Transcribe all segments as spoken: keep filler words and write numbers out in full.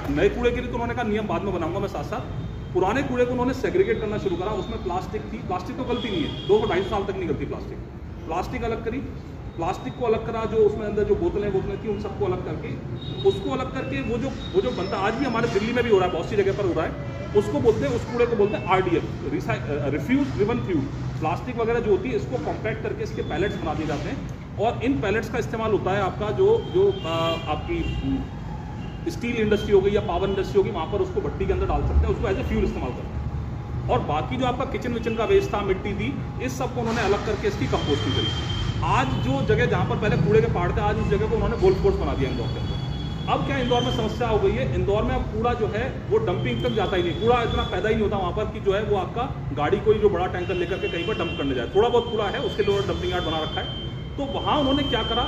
नए कूड़े के लिए तो उन्होंने कहा नियम बाद में बनाऊंगा मैं साथ साथ। पुराने कूड़े को उन्होंने सेग्रीगेट करना शुरू करा, उसमें प्लास्टिक थी, प्लास्टिक तो गलती नहीं है, दो सौ ढाई सौ साल तक नहीं गलती प्लास्टिक। प्लास्टिक अलग करी, प्लास्टिक को अलग करा, जो उसमें अंदर जो बोतलें बोतलें थी उन सबको अलग करके, उसको अलग करके वो जो वो जो बनता आज भी हमारे दिल्ली में भी हो रहा है, बहुत सी जगह पर हो रहा है, उसको बोलते हैं, उस कूड़े को बोलते हैं R D F, refuse driven fuel. Plastic वगैरह जो होती है इसको कॉम्पैक्ट करके इसके पैलेट्स बना दिए जाते हैं, और इन पैलेट्स का इस्तेमाल होता है आपका जो जो आ, आपकी स्टील इंडस्ट्री हो गई या पावर इंडस्ट्री होगी, वहाँ पर उसको भट्टी के अंदर डाल सकते हैं, उसको एज ए फ्यूल इस्तेमाल करते हैं। और बाकी जो आपका किचन विचन का वेस्ट था, मिट्टी थी, इस सब को उन्होंने अलग करके इसकी कंपोस्टिंग करी। आज जो जगह जहाँ पर पहले कूड़े के पहाड़ थे, आज उस जगह को उन्होंने गोल्फ कोर्स बना दिया इंदौर के अंदर। अब क्या इंदौर में समस्या हो गई है, इंदौर में अब कूड़ा जो है वो डंपिंग तक जाता ही नहीं, कूड़ा इतना पैदा ही नहीं होता वहाँ पर कि जो है वो आपका गाड़ी कोई जो बड़ा टैंकर लेकर के कहीं पर डंप करने जाए। थोड़ा बहुत कूड़ा है, उसके लिए डंपिंग यार्ड बना रखा है। तो वहाँ उन्होंने क्या करा,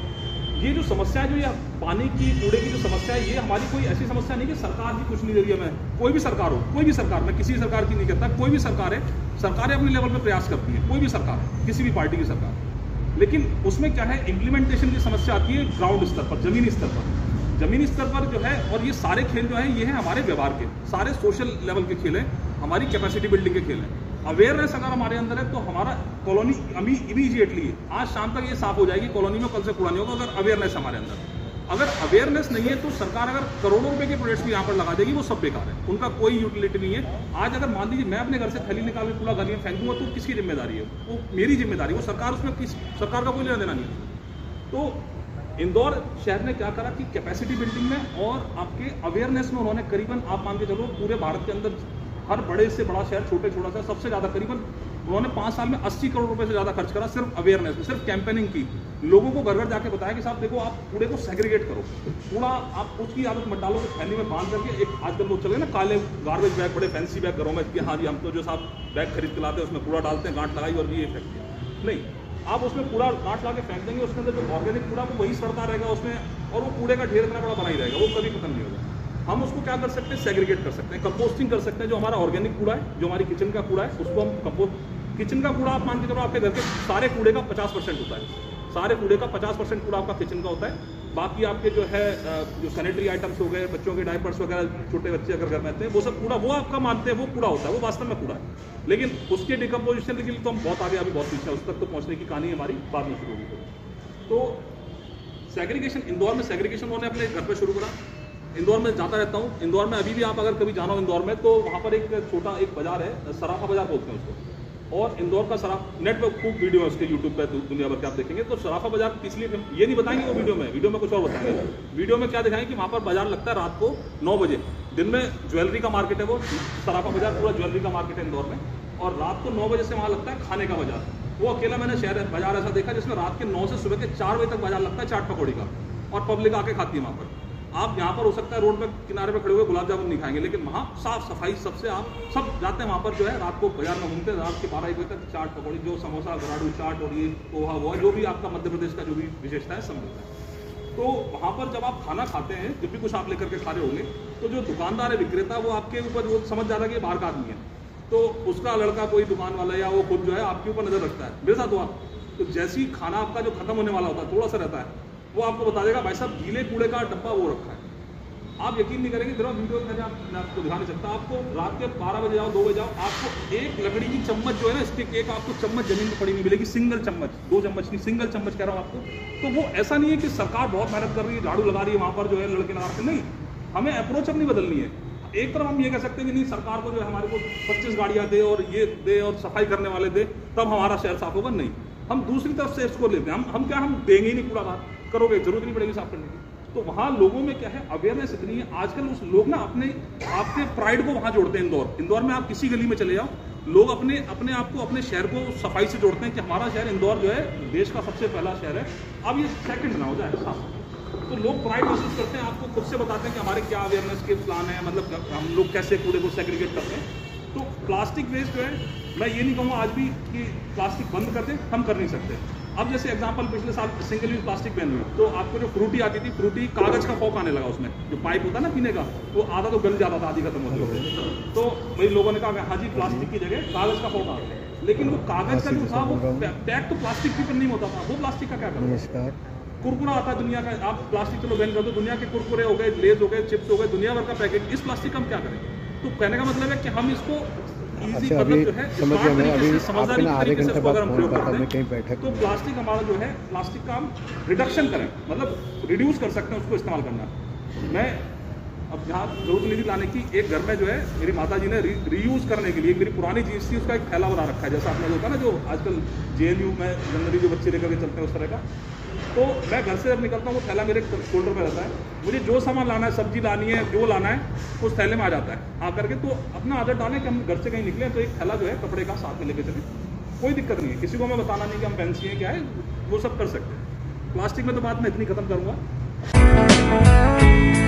ये जो समस्या है, जो ये पानी की कूड़े की जो समस्या है, ये हमारी कोई ऐसी समस्या नहीं कि सरकार ही कुछ नहीं दे रही है। मैं कोई भी सरकार हो, कोई भी सरकार, मैं किसी सरकार की नहीं कहता, कोई भी सरकार है, सरकारें अपने लेवल पर प्रयास करती है, कोई भी सरकार है, किसी भी पार्टी की सरकार, लेकिन उसमें क्या है, इम्प्लीमेंटेशन की समस्या आती है ग्राउंड स्तर पर, जमीनी स्तर पर। जमीनी स्तर पर जो है, और ये सारे खेल जो है ये है हमारे व्यवहार के, सारे सोशल लेवल के खेल हैं, हमारी कैपेसिटी बिल्डिंग के खेल हैं। अवेयरनेस अगर हमारे अंदर है तो हमारा कॉलोनी अभी इमीडिएटली आज शाम तक ये साफ हो जाएगी, कॉलोनी में कल से कूड़ा नहीं होगा, अगर अवेयरनेस हमारे अंदर। अगर अवेयरनेस नहीं है तो सरकार अगर करोड़ों रुपए के प्रोजेक्ट्स भी यहाँ पर लगा देगी, वो सब बेकार है, उनका कोई यूटिलिटी नहीं है। आज अगर मान लीजिए मैं अपने घर से थैली निकाल के कूड़ा गली में फेंक दूंगा तो किसकी जिम्मेदारी है? वो मेरी जिम्मेदारी, वो सरकार, उसमें किस सरकार का कोई लेना देना नहीं है। तो इंदौर शहर ने क्या करा कि कैपेसिटी बिल्डिंग में और आपके अवेयरनेस में उन्होंने करीबन, आप मान के चलो पूरे भारत के अंदर हर बड़े से बड़ा शहर, छोटे छोटा सा, सबसे ज़्यादा करीबन उन्होंने पाँच साल में अस्सी करोड़ रुपए से ज़्यादा खर्च करा सिर्फ अवेयरनेस में, सिर्फ कैंपेनिंग की। लोगों को घर घर जाके बताया कि साहब देखो, आप कूड़े को सेग्रीगेट करो, कूड़ा आप उसकी आदत मत डालो, थैली में बांध करके, एक आजकल लोग चले ना काले गार्बेज बैग, बड़े फैंसी बैग घरों में कि हाँ जी हम तो जो साहब बैग खरीद के लाते हैं उसमें कूड़ा डालते हैं, गांठ लगाई और ये फेंक दिया। नहीं, आप उसमें कूड़ा गांठ ला के फेंक देंगे, उसके अंदर जो ऑर्गेनिक कूड़ा वो वही सड़ता रहेगा उसमें, और वो कूड़े का ढेर इतना बड़ा बना ही रहेगा, वो कभी खत्म नहीं होगा। हम उसको क्या कर सकते हैं, सेग्रीगेट कर सकते हैं, कंपोस्टिंग कर सकते हैं। जो हमारा ऑर्गेनिक कूड़ा है, जो हमारी किचन का कूड़ा है, उसको हम कंपोस्ट, किचन का कूड़ा आप मान के चलो आपके घर के सारे कूड़े का पचास परसेंट होता है, सारे कूड़े का पचास परसेंट कूड़ा आपका किचन का होता है। बाकी आपके जो है जो सैनिटरी आइटम्स हो गए, बच्चों के डायपर्स वगैरह, छोटे बच्चे अगर घर में आते हैं, वो सब कूड़ा वो आपका मानते हैं वो कूड़ा होता है, वो वास्तव में कूड़ा है। लेकिन उसके डिकम्पोजिशन के लिए तो हम बहुत आगे, अभी बहुत पीछे, उस तक तो पहुँचने की कहानी हमारी बाद में शुरू होगी। तो सेग्रीगेशन, इंदौर में सेग्रीगेशन उन्होंने अपने घर पर शुरू करा। इंदौर में जाता रहता हूँ, इंदौर में अभी भी आप अगर कभी जाना हो इंदौर में, तो वहाँ पर एक छोटा एक बाजार है, सराफा बाजार बोलते हैं उसको, और इंदौर का सराफ, नेट पर खूब वीडियो है उसके यूट्यूब पे, दुनिया भर के आप देखेंगे। तो सराफा बाजार इसलिए ये नहीं बताएंगे वो वीडियो में, वीडियो में कुछ और बताएंगे। वीडियो में क्या दिखाएंगे कि वहाँ पर बाजार लगता है रात को नौ बजे, दिन में ज्वेलरी का मार्केट है वो, सराफा बाजार पूरा ज्वेलरी का मार्केट है इंदौर में, और रात को नौ बजे से वहाँ लगता है खाने का बाजार। वो अकेला मैंने शहर बाजार ऐसा देखा जिसमें रात के नौ से सुबह के चार बजे तक बाजार लगता है चाट पकौड़ी का, और पब्लिक आके खाती है वहाँ पर। आप यहाँ पर हो सकता है रोड पे किनारे पे खड़े हुए गुलाब जामुन नहीं खाएंगे, लेकिन वहाँ साफ सफाई सबसे, आप सब जाते हैं वहाँ पर जो है, रात को बाजार में घूमते हैं, रात के बारह एक बजे तक चाट पकौड़ी, जो समोसा, गराडू चाट और ये पोहा हुआ, जो भी आपका मध्य प्रदेश का जो भी विशेषता है सब मिलता है। तो वहाँ पर जब आप खाना खाते हैं, जब भी कुछ आप लेकर के खा रहे होंगे, तो जो दुकानदार है, विक्रेता, वो आपके ऊपर वो समझ जाता है कि बाहर का आदमी है, तो उसका लड़का कोई दुकान वाला या वो खुद जो है आपके ऊपर नजर रखता है। मेरे साथ हुआ, तो जैसे ही खाना आपका जो खत्म होने वाला होता है, थोड़ा सा रहता है, वो आपको बता देगा भाई साहब गीले कूड़े का डब्बा वो रखा है। आप यकीन नहीं करेंगे, जरा वीडियो में आप, मैं आपको दिखा नहीं सकता, आपको रात के बारह बजे जाओ, दो बजे जाओ, आपको एक लकड़ी की चम्मच जो है ना, स्टिक, एक आपको चम्मच जमीन में पड़ी नहीं मिलेगी, सिंगल चम्मच, दो चम्मच नहीं, सिंगल चम्मच कह रहा हूँ आपको। तो वो ऐसा नहीं है कि सरकार बहुत मेहनत कर रही है, झाड़ू लगा रही है वहाँ पर जो है लड़के लगा के, नहीं, हमें अप्रोच अपनी बदलनी है। एक तरफ हम ये कह सकते हैं कि नहीं, सरकार को जो है हमारे को पच्चीस गाड़ियाँ दे और ये दे और सफाई करने वाले दे, तब हमारा शहर साफ होगा, नहीं, हम दूसरी तरफ से इसको लेते हैं, हम हम क्या, हम देंगे ही नहीं कूड़ा बाहर, करोगे, जरूरत नहीं पड़ेगी साफ करने की। तो वहाँ लोगों में क्या है, अवेयरनेस इतनी है आजकल, उस लोग ना अपने आपके प्राइड को वहाँ जोड़ते हैं। इंदौर इंदौर में आप किसी गली में चले जाओ, लोग अपने अपने आप को, अपने शहर को सफाई से जोड़ते हैं कि हमारा शहर इंदौर जो है देश का सबसे पहला शहर है, अब ये सेकंड ना हो जाए साफ। तो लोग प्राइड महसूस करते हैं, आपको खुद से बताते हैं कि हमारे क्या अवेयरनेस के प्लान है, मतलब हम लोग कैसे कूड़े को सेग्रीगेट करते हैं। तो प्लास्टिक वेस्ट जो है, मैं ये नहीं कहूँगा आज भी कि प्लास्टिक बंद कर दें, हम कर नहीं सकते। अब जैसे एग्जांपल, पिछले साल सिंगल यूज प्लास्टिक बैन हुई, तो आपको जो फ्रूटी आती थी, फ्रूटी कागज का फॉक आने लगा, उसमें जो पाइप होता है ना पीने का, वो आधा तो गल जाता था, आधी खत्म होती होती। तो वही लोगों ने कहा हाँ जी प्लास्टिक की जगह कागज का फॉक आ गया, लेकिन वो कागज का जो था वो पैक तो प्लास्टिक के ऊपर नहीं होता था, वो प्लास्टिक का क्या करना। नमस्कार, कुरकुरा आता है दुनिया का, आप प्लास्टिक चलो बैन कर दो, दुनिया के कुरकुरे हो गए, लेज हो गए, चिप्स हो गए, दुनिया भर का पैकेट, इस प्लास्टिक हम क्या करें? तो कहने का मतलब है कि हम इसको इजी अच्छा, मतलब अभी जो है समझ गया मैं, अभी समझदारी आपके ना आधे तरीके से घंटे इसको बाद अगर हम फोन प्रयोग करता हूँ, मैं करते कहीं हैं बैठक तो प्लास्टिक हमारा जो है प्लास्टिक का हम रिडक्शन करें, मतलब रिड्यूस कर सकते हैं उसको इस्तेमाल करना। मैं अब यहाँ जरूरत नहीं थी लाने की, एक घर में जो है मेरी माता जी ने री, रीयूज़ करने के लिए, मेरी पुरानी जीन्स थी उसका एक थैला बना रखा है, जैसा आपने होता है ना जो आजकल जे एन यू में जनरली जो बच्चे लेकर के चलते हैं उस तरह का। तो मैं घर से जब निकलता हूँ वो थैला मेरे शोल्डर पे रहता है, मुझे जो सामान लाना है, सब्जी लानी है, जो लाना है, उस थैले में आ जाता है आकर के। तो अपना आदत डालें कि हम घर से कहीं निकले तो एक थैला जो है कपड़े का साथ में लेके चलें, कोई दिक्कत नहीं है, किसी को हमें बताना नहीं कि हम फैंसी हैं क्या है, वो सब कर सकते हैं। प्लास्टिक में तो बात मैं इतनी खत्म करूँगा।